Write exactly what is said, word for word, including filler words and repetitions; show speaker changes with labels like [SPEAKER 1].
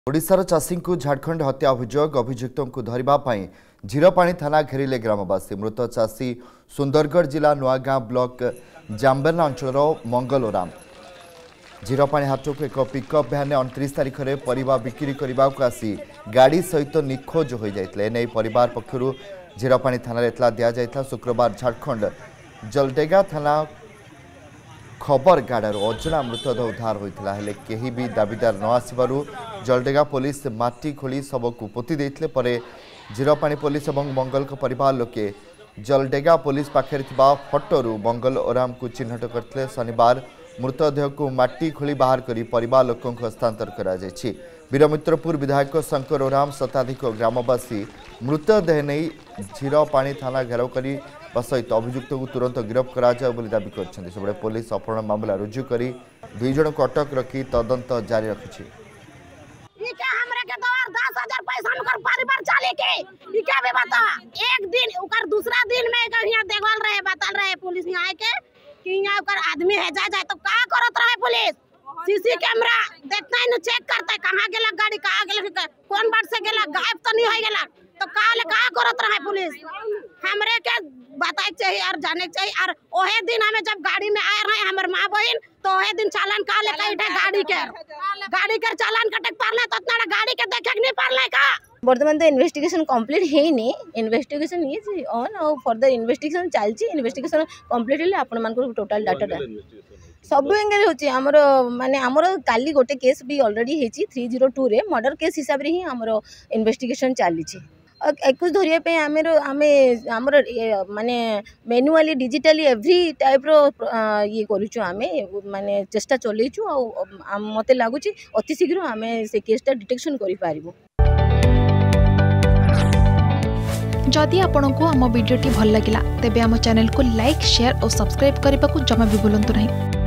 [SPEAKER 1] ओडिशार चाषी को झारखंड हत्या अभियोग अभियुक्तों को धरिबा पई झीरपाणी थाना घेरिले ग्रामवासी। मृत चाषी सुंदरगढ़ जिला नुआगां ब्लॉक जाम्बेला अंचल मंगल ओराम झीरपाणी हाटो को एक पिकअप भ्यान उनतीस तारिख में परिबा बिक्री करने को आसी गाड़ी सहित निखोज हो जाते एने परिवार पक्षर झीरपाणी थाना एतला दिया जायता। शुक्रवार झारखंड जलडेगा थाना खबर गाड़ार अजना मृतदेह उद्धार होता है कहीं भी दाबीदार न आसबारू जलडेगा पुलिस माटी खोली शव को पोती देते पर झीरपाणी पुलिस और मंगल को परिवार लोके जलडेगा पुलिस पाखे फटोरू मंगल ओराम को चिन्हट करते। शनिवार मृतदेह को माटी खोली बाहर कर परिवार लोकों को हस्तांतर करा जायछि। वीरमित्रपुर विधायक शंकर ओराम शताधिक ग्रामवासी मृतदेह नहीं झीरपाणी थाना घेराव कर सहित अभियुक्त को तुरंत गिरफ्त करा जाए बोली दाबी करछन्ति। सबले पुलिस अपहरण मामला रुजु करी दुई जन को अटक रखी तदंत जारी रखिछि।
[SPEAKER 2] इके हमरे के दो दस हजार पैसा उनकर परिवार चाले के इके भी बता एक दिन उकर दूसरा दिन में कहिया देखभाल रहे बताल रहे पुलिस यहां आके कि यहां उकर आदमी है जा जाए तो का करत रहे पुलिस सीसी कैमरा देखता है न चेक करता है कहां गेला गाड़ी कहां गेला कौन बात से गेला गायब तो नहीं हो गेला तो काले का करत रहे पुलिस हमरे के बताए चाहिए और जाने चाहिए। और ओहे दिन हमें जब गाड़ी में आए रहे हमर माँ बहन तो ओहे दिन चालान का ले कइठे गाड़ी के गाड़ी के चालान कटक पारले तो इतना गाड़ी के देखे नहीं पारले का
[SPEAKER 3] बर्तमान तो इन्वेस्टिगेशन कंप्लीट हेनी इन्वेस्टिगेशन ये ऑन और फर्दर इन्वेस्टिगेशन चलची इन्वेस्टिगेशन कंप्लीट हेले आपण मान को टोटल डाटा सब एंगल होची हमर माने हमर काली गोटे केस भी ऑलरेडी हेची थ्री जीरो टू रे मर्डर केस हिसाब रे ही हमर इन्वेस्टिगेशन चली छी एकुश धरिया पे आमेर आमे हमर माने मैनुअली डिजिटली एवरी टाइप रो ये करूछु आमे माने चेष्टा चलैछु आ मते लागुची अति शीघ्र आमे से केसटा डिटेक्शन करि पारिबो।
[SPEAKER 4] जदि आपंक आम भिडी भल लगा तेब आम चैनल को लाइक शेयर और सब्सक्राइब करने को जमा भी भूलु नहीं।